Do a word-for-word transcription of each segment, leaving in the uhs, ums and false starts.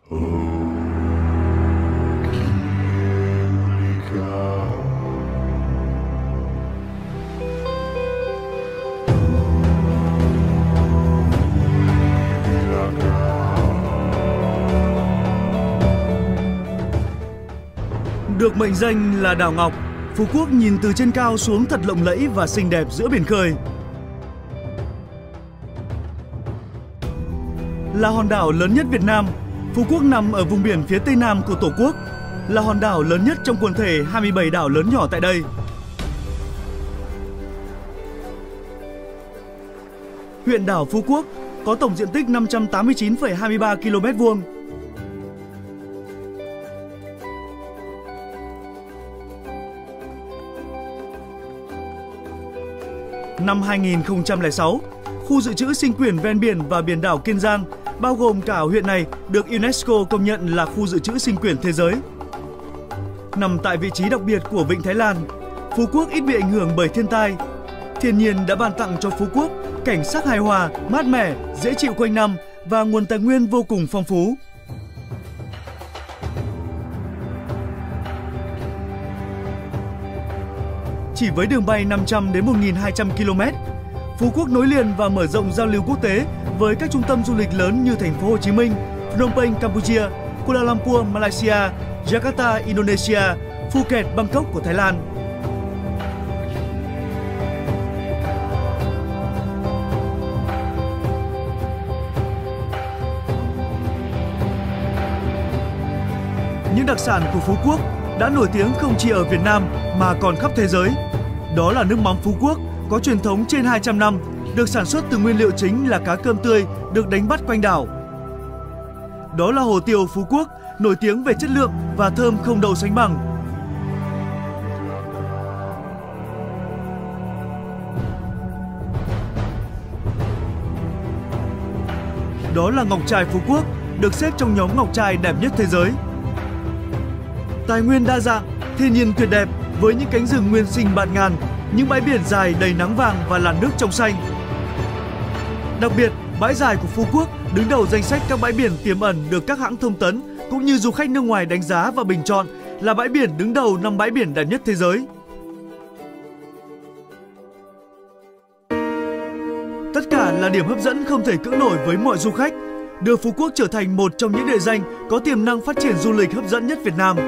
Được mệnh danh là đảo Ngọc, Phú Quốc nhìn từ trên cao xuống thật lộng lẫy và xinh đẹp giữa biển khơi. Là hòn đảo lớn nhất Việt Nam, Phú Quốc nằm ở vùng biển phía tây nam của Tổ quốc, là hòn đảo lớn nhất trong quần thể hai mươi bảy đảo lớn nhỏ tại đây. Huyện đảo Phú Quốc có tổng diện tích năm trăm tám mươi chín phẩy hai mươi ba ki lô mét vuông. Năm hai nghìn không trăm lẻ sáu, khu dự trữ sinh quyển ven biển và biển đảo Kiên Giang, bao gồm cả huyện này, được UNESCO công nhận là khu dự trữ sinh quyển thế giới. Nằm tại vị trí đặc biệt của Vịnh Thái Lan, Phú Quốc ít bị ảnh hưởng bởi thiên tai. Thiên nhiên đã ban tặng cho Phú Quốc cảnh sắc hài hòa, mát mẻ, dễ chịu quanh năm và nguồn tài nguyên vô cùng phong phú. Chỉ với đường bay năm trăm đến một nghìn hai trăm ki lô mét, Phú Quốc nối liền và mở rộng giao lưu quốc tế với các trung tâm du lịch lớn như thành phố Hồ Chí Minh, Phnom Penh, Campuchia, Kuala Lumpur, Malaysia, Jakarta, Indonesia, Phuket, Bangkok của Thái Lan. Những đặc sản của Phú Quốc đã nổi tiếng không chỉ ở Việt Nam mà còn khắp thế giới. Đó là nước mắm Phú Quốc, có truyền thống trên hai trăm năm, được sản xuất từ nguyên liệu chính là cá cơm tươi được đánh bắt quanh đảo. Đó là hồ tiêu Phú Quốc, nổi tiếng về chất lượng và thơm không đâu sánh bằng. Đó là ngọc trai Phú Quốc, được xếp trong nhóm ngọc trai đẹp nhất thế giới. Tài nguyên đa dạng, thiên nhiên tuyệt đẹp với những cánh rừng nguyên sinh bạt ngàn, những bãi biển dài đầy nắng vàng và làn nước trong xanh. Đặc biệt, bãi dài của Phú Quốc đứng đầu danh sách các bãi biển tiềm ẩn được các hãng thông tấn cũng như du khách nước ngoài đánh giá và bình chọn là bãi biển đứng đầu năm bãi biển đẹp nhất thế giới. Tất cả là điểm hấp dẫn không thể cưỡng nổi với mọi du khách, đưa Phú Quốc trở thành một trong những địa danh có tiềm năng phát triển du lịch hấp dẫn nhất Việt Nam.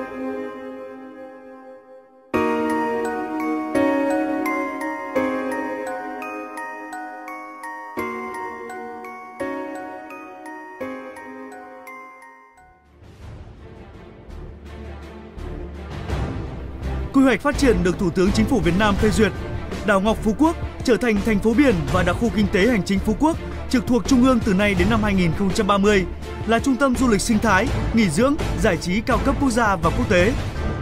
Quy hoạch phát triển được Thủ tướng Chính phủ Việt Nam phê duyệt, đảo Ngọc Phú Quốc trở thành thành phố biển và đặc khu kinh tế hành chính Phú Quốc trực thuộc Trung ương từ nay đến năm hai nghìn không trăm ba mươi, là trung tâm du lịch sinh thái, nghỉ dưỡng, giải trí cao cấp quốc gia và quốc tế.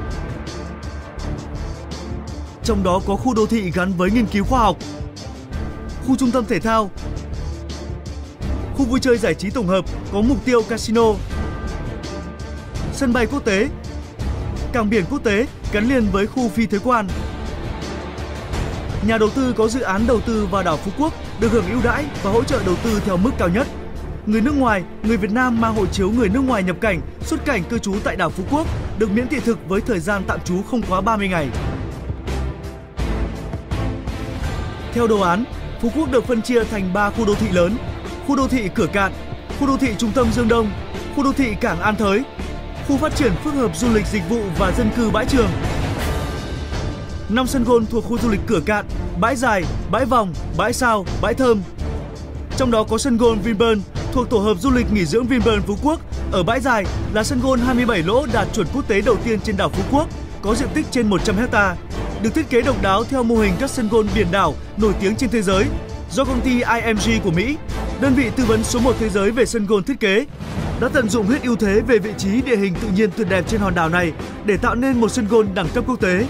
Trong đó có khu đô thị gắn với nghiên cứu khoa học, khu trung tâm thể thao, khu vui chơi giải trí tổng hợp có mục tiêu casino, sân bay quốc tế, cảng biển quốc tế gắn liền với khu phi thuế quan. Nhà đầu tư có dự án đầu tư vào đảo Phú Quốc được hưởng ưu đãi và hỗ trợ đầu tư theo mức cao nhất. Người nước ngoài, người Việt Nam mang hộ chiếu người nước ngoài nhập cảnh, xuất cảnh cư trú tại đảo Phú Quốc được miễn thị thực với thời gian tạm trú không quá ba mươi ngày. Theo đồ án, Phú Quốc được phân chia thành ba khu đô thị lớn: khu đô thị Cửa Cạn, khu đô thị Trung tâm Dương Đông, khu đô thị Cảng An Thới, khu phát triển phức hợp du lịch dịch vụ và dân cư Bãi Trường. năm sân golf thuộc khu du lịch Cửa Cạn, Bãi Dài, Bãi Vòng, Bãi Sao, Bãi Thơm. Trong đó có sân golf Vinpearl thuộc tổ hợp du lịch nghỉ dưỡng Vinpearl Phú Quốc. Ở Bãi Dài là sân golf hai mươi bảy lỗ đạt chuẩn quốc tế đầu tiên trên đảo Phú Quốc, có diện tích trên một trăm héc ta, được thiết kế độc đáo theo mô hình các sân golf biển đảo nổi tiếng trên thế giới do công ty I M G của Mỹ, đơn vị tư vấn số một thế giới về sân golf thiết kế, đã tận dụng hết ưu thế về vị trí địa hình tự nhiên tuyệt đẹp trên hòn đảo này để tạo nên một sân golf đẳng cấp quốc tế.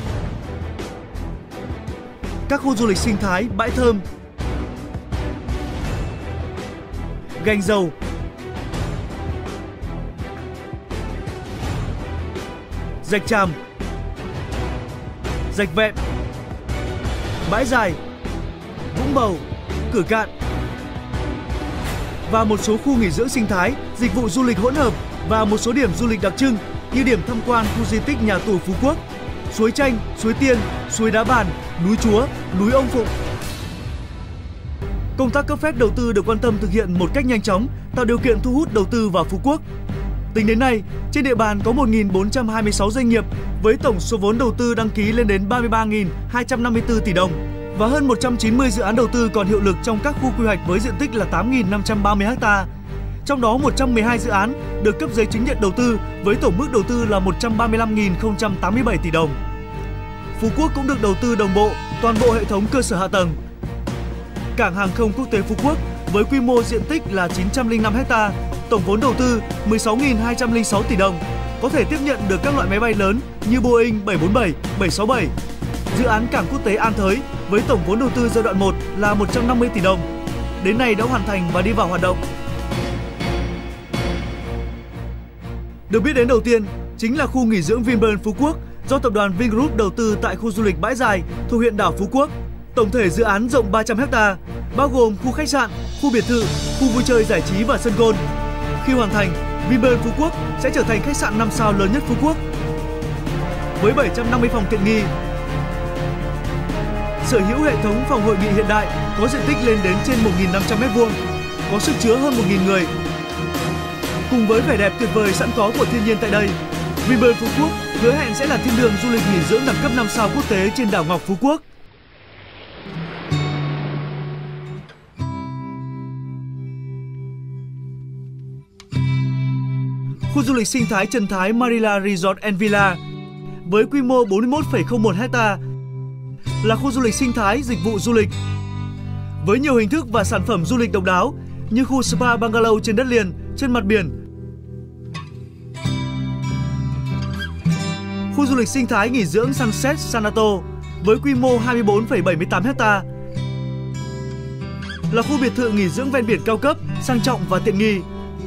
Các khu du lịch sinh thái Bãi Thơm, Gành Dầu, Rạch Tràm, Rạch Vẹm, Bãi Dài, Vũng Bầu, Cửa Cạn và một số khu nghỉ dưỡng sinh thái dịch vụ du lịch hỗn hợp và một số điểm du lịch đặc trưng như điểm tham quan khu di tích nhà tù Phú Quốc, suối Chanh, suối Tiên, suối Đá Bàn, núi Chúa, núi Ông Phụng. Công tác cấp phép đầu tư được quan tâm thực hiện một cách nhanh chóng, tạo điều kiện thu hút đầu tư vào Phú Quốc. Tính đến nay, trên địa bàn có một nghìn bốn trăm hai mươi sáu doanh nghiệp với tổng số vốn đầu tư đăng ký lên đến ba mươi ba nghìn hai trăm năm mươi tư tỷ đồng và hơn một trăm chín mươi dự án đầu tư còn hiệu lực trong các khu quy hoạch với diện tích là tám nghìn năm trăm ba mươi ha. Trong đó một trăm mười hai dự án được cấp giấy chứng nhận đầu tư với tổng mức đầu tư là một trăm ba mươi lăm nghìn không trăm tám mươi bảy tỷ đồng. Phú Quốc cũng được đầu tư đồng bộ toàn bộ hệ thống cơ sở hạ tầng. Cảng hàng không quốc tế Phú Quốc với quy mô diện tích là chín trăm lẻ năm ha, tổng vốn đầu tư mười sáu nghìn hai trăm lẻ sáu tỷ đồng, có thể tiếp nhận được các loại máy bay lớn như Boeing bảy bốn bảy, bảy sáu bảy. Dự án cảng quốc tế An Thới với tổng vốn đầu tư giai đoạn một là một trăm năm mươi tỷ đồng, đến nay đã hoàn thành và đi vào hoạt động. Được biết đến đầu tiên chính là khu nghỉ dưỡng Vinpearl Phú Quốc do tập đoàn Vingroup đầu tư tại khu du lịch Bãi Dài thuộc huyện đảo Phú Quốc. Tổng thể dự án rộng ba trăm ha, bao gồm khu khách sạn, khu biệt thự, khu vui chơi giải trí và sân golf. Khi hoàn thành, Vinpearl Phú Quốc sẽ trở thành khách sạn năm sao lớn nhất Phú Quốc với bảy trăm năm mươi phòng tiện nghi, sở hữu hệ thống phòng hội nghị hiện đại có diện tích lên đến trên một nghìn năm trăm mét vuông, có sức chứa hơn một nghìn người. Cùng với vẻ đẹp tuyệt vời sẵn có của thiên nhiên tại đây, Vinpearl Phú Quốc hứa hẹn sẽ là thiên đường du lịch nghỉ dưỡng đẳng cấp năm sao quốc tế trên đảo Ngọc Phú Quốc. Khu du lịch sinh thái Trần Thái Marina Resort and Villa với quy mô bốn mươi mốt phẩy không một ha là khu du lịch sinh thái dịch vụ du lịch với nhiều hình thức và sản phẩm du lịch độc đáo như khu spa bungalow trên đất liền, trên mặt biển, khu du lịch sinh thái nghỉ dưỡng Sunset Sanato với quy mô hai mươi bốn phẩy bảy mươi tám ha là khu biệt thự nghỉ dưỡng ven biển cao cấp, sang trọng và tiện nghi.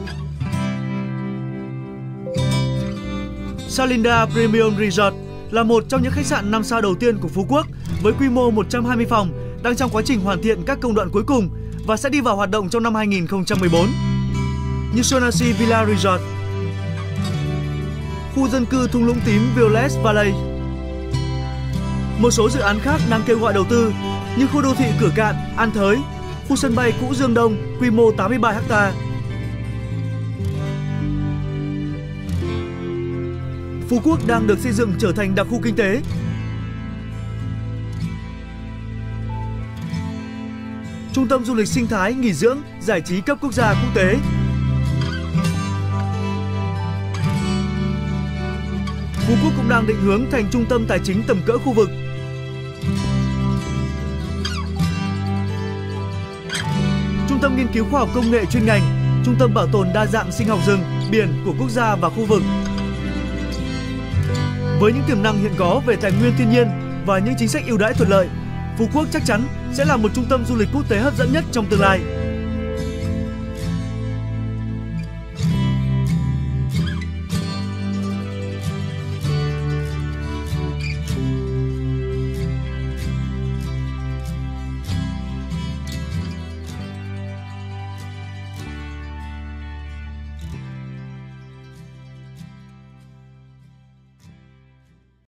Salinda Premium Resort là một trong những khách sạn năm sao đầu tiên của Phú Quốc với quy mô một trăm hai mươi phòng, đang trong quá trình hoàn thiện các công đoạn cuối cùng và sẽ đi vào hoạt động trong năm hai nghìn không trăm mười bốn. Như Sonasi Villa Resort, khu dân cư thung lũng tím Violet Valley. Một số dự án khác đang kêu gọi đầu tư như khu đô thị Cửa Cạn, An Thới, khu sân bay cũ Dương Đông quy mô tám mươi ba ha. Phú Quốc đang được xây dựng trở thành đặc khu kinh tế. Trung tâm du lịch sinh thái, nghỉ dưỡng, giải trí cấp quốc gia quốc tế. Phú Quốc cũng đang định hướng thành trung tâm tài chính tầm cỡ khu vực. Trung tâm nghiên cứu khoa học công nghệ chuyên ngành, trung tâm bảo tồn đa dạng sinh học rừng, biển của quốc gia và khu vực. Với những tiềm năng hiện có về tài nguyên thiên nhiên và những chính sách ưu đãi thuận lợi, Phú Quốc chắc chắn sẽ là một trung tâm du lịch quốc tế hấp dẫn nhất trong tương lai.